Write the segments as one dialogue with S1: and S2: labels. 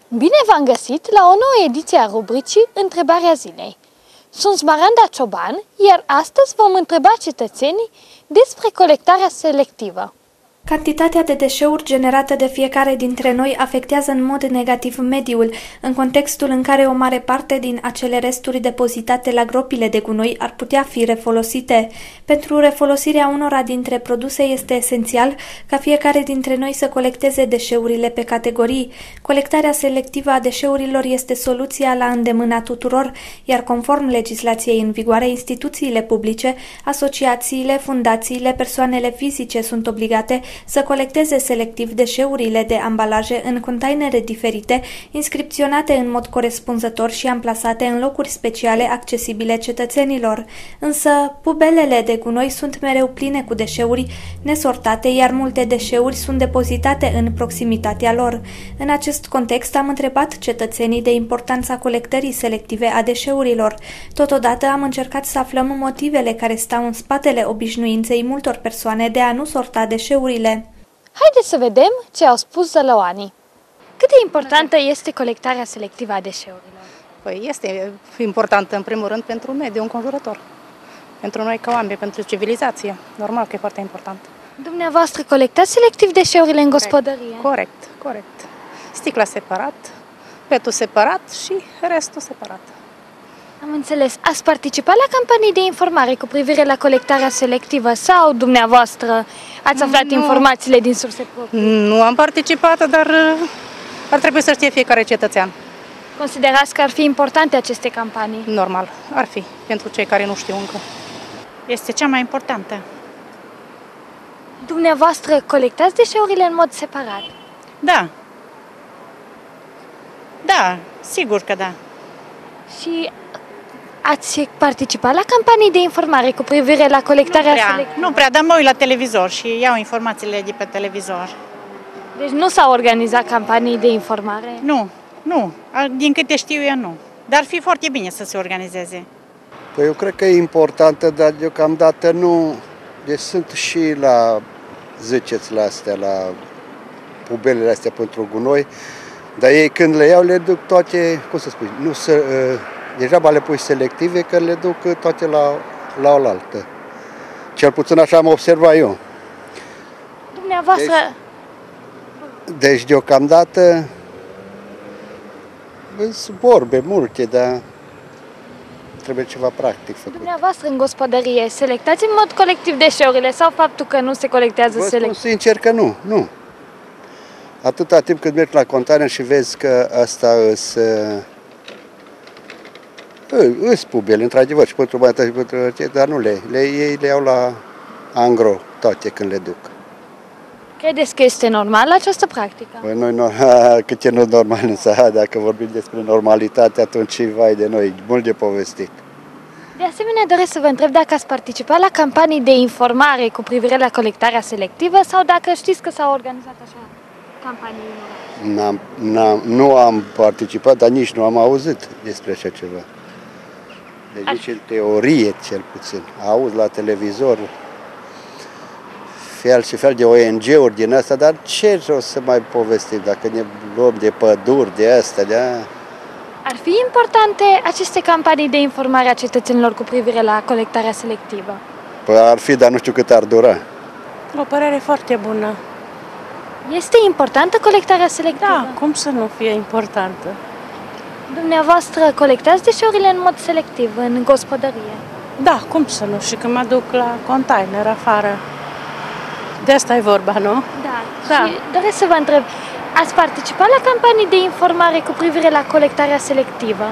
S1: Bine v-am găsit la o nouă ediție a rubricii Întrebarea zilei. Sunt Smaranda Cioban, iar astăzi vom întreba cetățenii despre colectarea selectivă.
S2: Cantitatea de deșeuri generată de fiecare dintre noi afectează în mod negativ mediul, în contextul în care o mare parte din acele resturi depozitate la gropile de gunoi ar putea fi refolosite. Pentru refolosirea unora dintre produse este esențial ca fiecare dintre noi să colecteze deșeurile pe categorii. Colectarea selectivă a deșeurilor este soluția la îndemâna tuturor, iar conform legislației în vigoare, instituțiile publice, asociațiile, fundațiile, persoanele fizice sunt obligate să colecteze selectiv deșeurile de ambalaje în containere diferite, inscripționate în mod corespunzător și amplasate în locuri speciale accesibile cetățenilor. Însă, pubelele de gunoi sunt mereu pline cu deșeuri nesortate, iar multe deșeuri sunt depozitate în proximitatea lor. În acest context, am întrebat cetățenii de importanța colectării selective a deșeurilor. Totodată, am încercat să aflăm motivele care stau în spatele obișnuinței multor persoane de a nu sorta deșeurile.
S1: Haideți să vedem ce au spus zălăoanii. Cât de importantă este colectarea selectivă a deșeurilor?
S3: Păi este importantă în primul rând pentru mediul înconjurător. Pentru noi ca oameni, pentru civilizație. Normal că e foarte important.
S1: Dumneavoastră colectați selectiv deșeurile în gospodărie?
S3: Corect. Sticla separat, petul separat și restul separat.
S1: Am înțeles. Ați participat la campanii de informare cu privire la colectarea selectivă sau dumneavoastră ați aflat informațiile din surse proprii?
S3: Nu am participat, dar ar trebui să știe fiecare cetățean.
S1: Considerați că ar fi importante aceste campanii?
S3: Normal, ar fi, pentru cei care nu știu încă.
S4: Este cea mai importantă.
S1: Dumneavoastră colectați deșeurile în mod separat?
S4: Da. Da, sigur că da.
S1: Și ați participat la campanii de informare cu privire la colectarea selectivă?
S4: Nu prea, dar mă uit la televizor și iau informațiile de pe televizor.
S1: Deci nu s-au organizat campanii de informare?
S4: Nu. Din câte știu eu, nu. Dar ar fi foarte bine să se organizeze.
S5: Păi eu cred că e importantă, dar deocamdată nu. Deci sunt și la zăcețile astea, la pubelele astea pentru gunoi, dar ei când le iau, le duc toate, cum să spui, nu să... Degeaba le pui selective, că le duc toate la oaltă. Cel puțin așa am observat eu.
S1: Dumneavoastră...
S5: Deci deocamdată sunt vorbe multe, dar trebuie ceva practic făcut.
S1: Dumneavoastră în gospodărie selectați în mod colectiv deșeurile sau faptul că nu se colectează selectiv?
S5: Vă spun sincer că nu. Atâta timp cât mergi la container și vezi că asta îs pubele, într-adevăr, și pentru băiatul și pentru ce, dar nu ei le iau la angro toate când le duc.
S1: Credeți că este normal această practică?
S5: Păi noi, cât e nu normal, însă dacă vorbim despre normalitate, atunci vai de noi, mult de povestit.
S1: De asemenea, doresc să vă întreb dacă ați participat la campanii de informare cu privire la colectarea selectivă sau dacă știți că s-au organizat așa campanii.
S5: Nu am participat, dar nici nu am auzit despre așa ceva. Deci în teorie, cel puțin. Auzi la televizor fel și fel de ONG-uri din asta, dar ce o să mai povestim dacă ne luăm de păduri, de astea, de -a?
S1: Ar fi importante aceste campanii de informare a cetățenilor cu privire la colectarea selectivă?
S5: Păi ar fi, dar nu știu cât ar dura.
S6: O părere foarte bună.
S1: Este importantă colectarea selectivă?
S6: Da, cum să nu fie importantă?
S1: Dumneavoastră colectați deșeurile în mod selectiv, în gospodărie?
S6: Da, cum să nu? Și când mă duc la container afară. De asta e vorba, nu?
S1: Da. Și doresc să vă întreb, ați participat la campanii de informare cu privire la colectarea selectivă?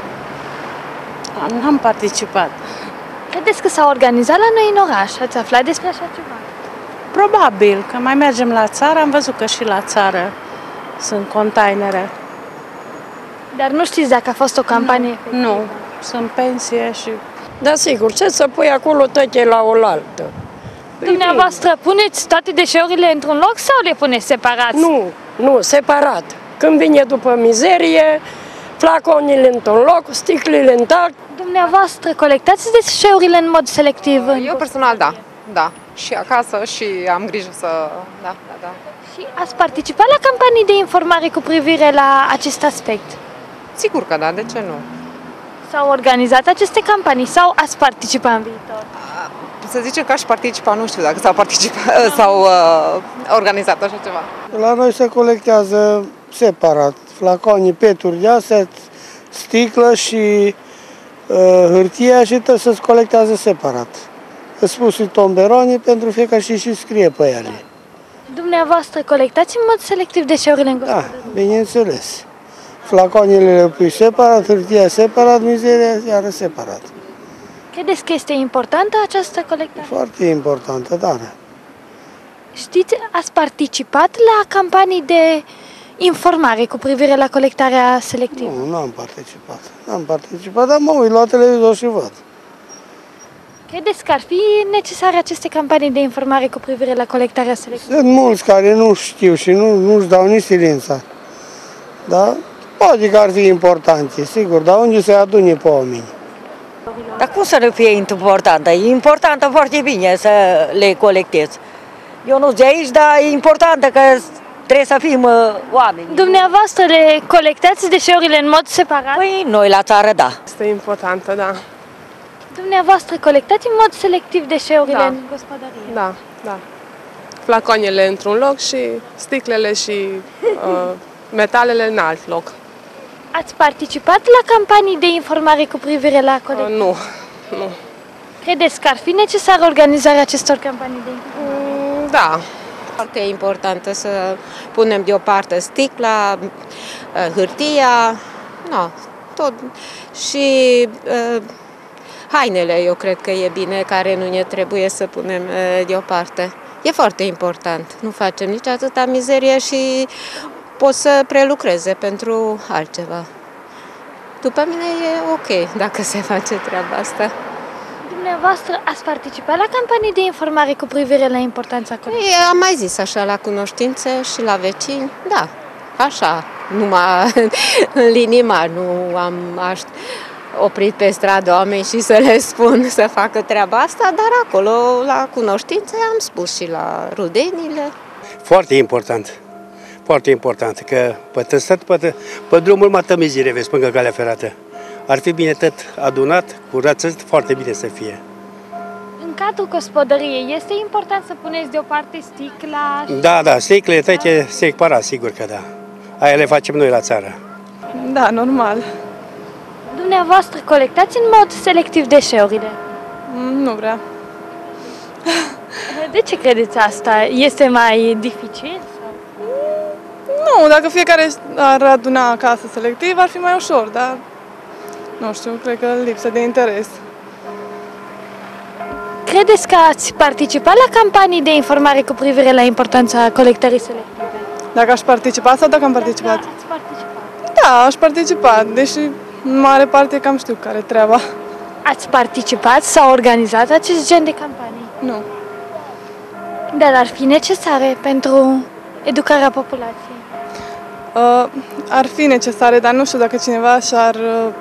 S6: N-am participat.
S1: Credeți că s-a organizat la noi în oraș? Ați aflat despre așa ceva?
S6: Probabil, că mai mergem la țară, am văzut că și la țară sunt containere.
S1: Dar nu știți dacă a fost o campanie efectivă?
S6: Nu, sunt pensie și...
S7: Da, sigur, ce să pui acolo toate la oaltă?
S1: Dumneavoastră puneți toate deșeurile într-un loc sau le puneți separat?
S7: Nu, separat. Când vine după mizerie, flaconile într-un loc, sticlele în alt.
S1: Dumneavoastră colectați deșeurile în mod selectiv?
S8: Eu personal, da. Și acasă și am grijă să... Da.
S1: Și ați participat la campanii de informare cu privire la acest aspect?
S8: Sigur că da, de ce nu?
S1: S-au organizat aceste campanii sau ați participat în viitor?
S8: Să zicem că aș participa, nu știu dacă s-au organizat așa ceva.
S9: La noi se colectează separat, flaconii, peturi de astea, sticlă și hârtia și tot se colectează separat. Îți spus și tomberoni pentru fiecare și scrie pe ele.
S1: Dumneavoastră colectați în mod selectiv deșeurile în gospodărie?
S9: Da, bineînțeles. Flaconile le pui separat, hârtia separat, mizeria iară separat.
S1: Credeți că este importantă această colectare?
S9: Foarte importantă, dar.
S1: Știți, ați participat la campanii de informare cu privire la colectarea selectivă?
S9: Nu am participat. N-am participat, dar mă uit la televizor și văd.
S1: Credeți că ar fi necesare aceste campanii de informare cu privire la colectarea selectivă?
S9: Sunt mulți care nu știu și nu-și dau nici silința. Da? Poate că ar fi importante, sigur, dar unde se adune pe oameni?
S10: Dar cum să nu fie importantă? E importantă foarte bine să le colectezi. Eu nu de aici, dar e importantă că trebuie să fim oameni.
S1: Dumneavoastră le colectați deșeurile în mod separat?
S10: Păi noi la țară, da.
S6: Este importantă, da.
S1: Dumneavoastră colectați în mod selectiv deșeurile în gospodărie?
S6: Da, da. Flaconele într-un loc și sticlele și metalele în alt loc.
S1: Ați participat la campanii de informare cu privire la colectare?
S6: Nu.
S1: Credeți că ar fi necesară organizarea acestor campanii de informare?
S6: Da.
S11: Foarte importantă să punem deoparte sticla, hârtia, tot. Și hainele, eu cred că e bine, care nu ne trebuie să punem deoparte. E foarte important. Nu facem nici atâta mizerie și pot să prelucreze pentru altceva. După mine e ok dacă se face treaba asta.
S1: Dumneavoastră ați participat la campanii de informare cu privire la importanța colectării?
S11: Am mai zis așa la cunoștințe și la vecini, da, așa, numai în linii mari, nu am oprit pe stradă oameni și să le spun să facă treaba asta, dar acolo, la cunoștințe, am spus și la rudenile.
S12: Foarte important. Foarte important, că pe drumul mai tămizire, vezi, până calea ferată. Ar fi bine tot adunat, curățat, foarte bine să fie.
S1: În cadrul gospodăriei este important să puneți deoparte sticla?
S12: Da, sticlele trece separat, sigur că da. Aia le facem noi la țară.
S6: Da, normal.
S1: Dumneavoastră colectați în mod selectiv deșeurile?
S6: Nu vrea.
S1: De ce credeți asta? Este mai dificil?
S6: Nu, dacă fiecare ar aduna acasă selectiv, ar fi mai ușor, dar nu știu, cred că lipsă de interes.
S1: Credeți că ați participat la campanii de informare cu privire la importanța colectării selective?
S6: Dacă aș participa sau dacă am participat?
S1: Da, ați participat.
S6: Da, aș participa, deși în mare parte cam știu care treaba.
S1: Ați participat sau organizat acest gen de campanii?
S6: Nu.
S1: Dar ar fi necesare pentru educarea populației?
S6: Ar fi necesare, dar nu știu dacă cineva și-ar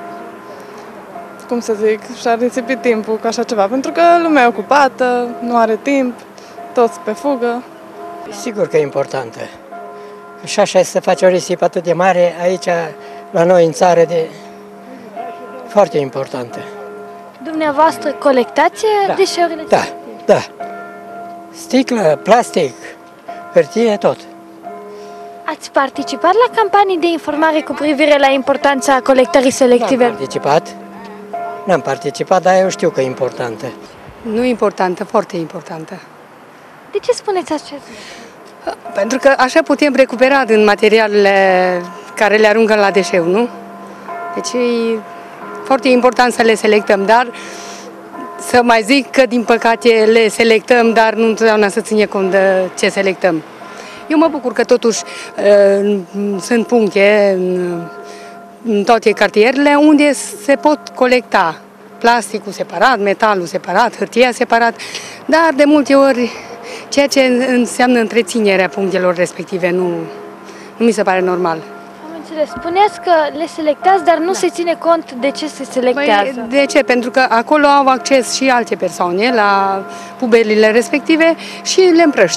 S6: risipi timpul cu așa ceva, pentru că lumea e ocupată, nu are timp, toți pe fugă.
S13: Sigur că e importantă. Și așa se face o risipă atât de mare aici, la noi în țară, foarte importantă.
S1: Dumneavoastră colectați deșeurile?
S13: Da. Sticlă, plastic, hârtie, tot.
S1: Ați participat la campanii de informare cu privire la importanța colectării selective?
S13: N-am participat, dar eu știu că e importantă.
S14: Nu importantă, foarte importantă.
S1: De ce spuneți acest lucru?
S14: Pentru că așa putem recupera din materialele care le aruncă la deșeu, nu? Deci e foarte important să le selectăm, dar să mai zic că din păcate le selectăm, dar nu întotdeauna să ține cont de ce selectăm. Eu mă bucur că totuși sunt puncte în toate cartierele unde se pot colecta plasticul separat, metalul separat, hârtia separat, dar de multe ori ceea ce înseamnă întreținerea punctelor respective nu mi se pare normal.
S1: Am înțeles. Spuneați că le selectați, dar nu se ține cont de ce se selectează.
S14: De ce? Pentru că acolo au acces și alte persoane la pubelile respective și le împrăștie.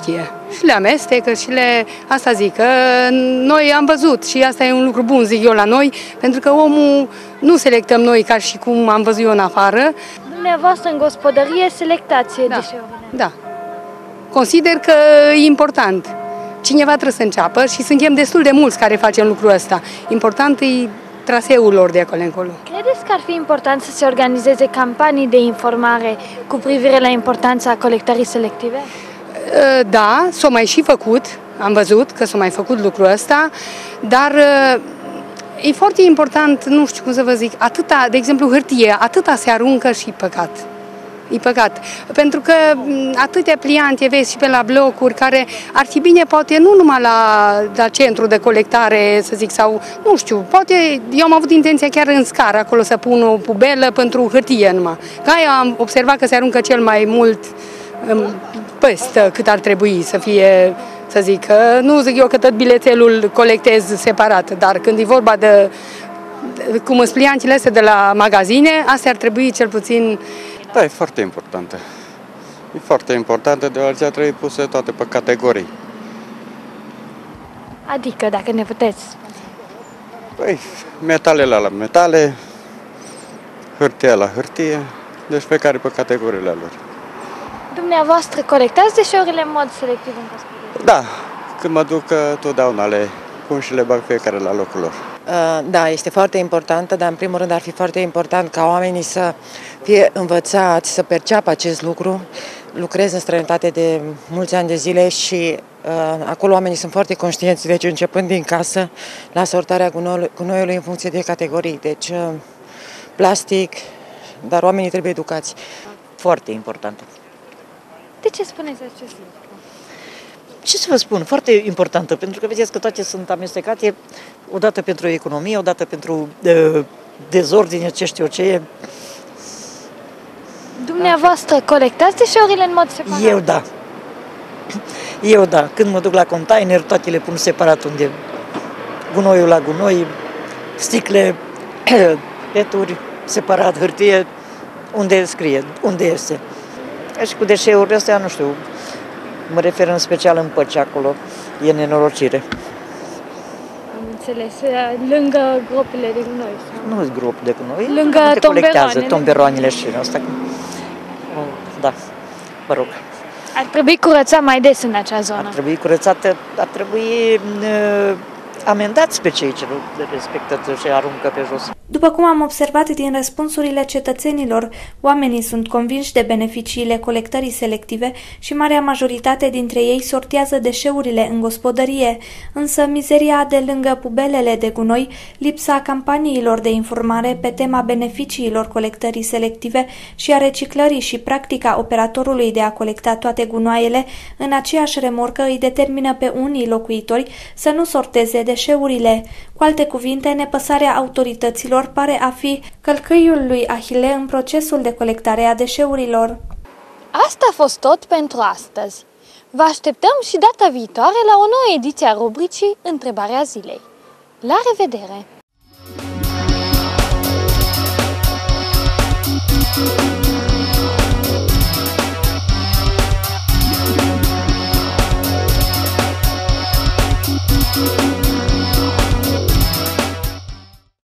S14: și le amestecă și le... Asta zic, că noi am văzut și asta e un lucru bun, zic eu, la noi, pentru că omul nu selectăm noi ca și cum am văzut eu în afară.
S1: Dumneavoastră în gospodărie selectați deșeurile.
S14: Da. Consider că e important. Cineva trebuie să înceapă și suntem destul de mulți care facem lucrul ăsta. Important e traseul lor de acolo încolo.
S1: Credeți că ar fi important să se organizeze campanii de informare cu privire la importanța colectării selective?
S14: Da, s-a mai și făcut, am văzut că s-a mai făcut lucrul ăsta, dar e foarte important, nu știu cum să vă zic, atâta, de exemplu hârtie, atâta se aruncă și păcat. E păcat, pentru că atâtea pliante vezi și pe la blocuri care ar fi bine poate nu numai la centru de colectare, să zic, sau nu știu, poate eu am avut intenția chiar în scară acolo să pun o pubelă pentru hârtie numai. Că aia am observat că se aruncă cel mai mult peste cât ar trebui să fie, să zic, nu zic eu că tot bilețelul colectez separat, dar când e vorba de cum sunt pliantele astea de la magazine, astea ar trebui cel puțin.
S15: Da, e foarte importantă. E foarte importantă, deoarece ar trebui puse toate pe categorii.
S1: Adică, dacă ne puteți.
S15: Păi, metalele la metale, hârtia la hârtie, deci fiecare pe categoriile lor.
S1: Dumneavoastră colectați deșeurile în mod selectiv în gospodărie?
S15: Da, când mă duc, totdeauna le pun și le bag fiecare la locul lor.
S16: Da, este foarte importantă, dar în primul rând ar fi foarte important ca oamenii să fie învățați, să perceapă acest lucru. Lucrez în străinătate de mulți ani de zile și acolo oamenii sunt foarte conștienți, deci începând din casă la sortarea gunoiului în funcție de categorii. Deci plastic, dar oamenii trebuie educați.
S17: Foarte importantă.
S1: De ce spuneți acest lucru?
S17: Ce să vă spun? Foarte importantă, pentru că vedeți că toate sunt amestecate, odată pentru economie, odată pentru dezordine, ce știu ce e.
S1: Dumneavoastră colectați deșeurile în mod separat?
S17: Eu da. Eu da. Când mă duc la container, toate le pun separat unde gunoiul la gunoi, sticle, peturi, separat, hârtie, unde scrie, unde este. Și cu deșeurile astea, nu știu, mă refer în special în Păci, acolo e nenorocire.
S1: Am înțeles, lângă gropile de gunoi?
S17: Nu sunt gropi de gunoi,
S1: lângă
S17: tomberoanele și asta. Da, mă rog.
S1: Ar trebui curățat mai des în acea zonă?
S17: Ar trebui curățată, ar trebui amendați pe cei ce nu respectă și aruncă pe jos.
S2: După cum am observat din răspunsurile cetățenilor, oamenii sunt convinși de beneficiile colectării selective și marea majoritate dintre ei sortează deșeurile în gospodărie, însă mizeria de lângă pubelele de gunoi, lipsa campaniilor de informare pe tema beneficiilor colectării selective și a reciclării și practica operatorului de a colecta toate gunoaiele în aceeași remorcă îi determină pe unii locuitori să nu sorteze deșeurile. Cu alte cuvinte, nepăsarea autorităților pare a fi călcâiul lui Ahile în procesul de colectare a deșeurilor.
S1: Asta a fost tot pentru astăzi. Vă așteptăm și data viitoare la o nouă ediție a rubricii Întrebarea zilei. La revedere!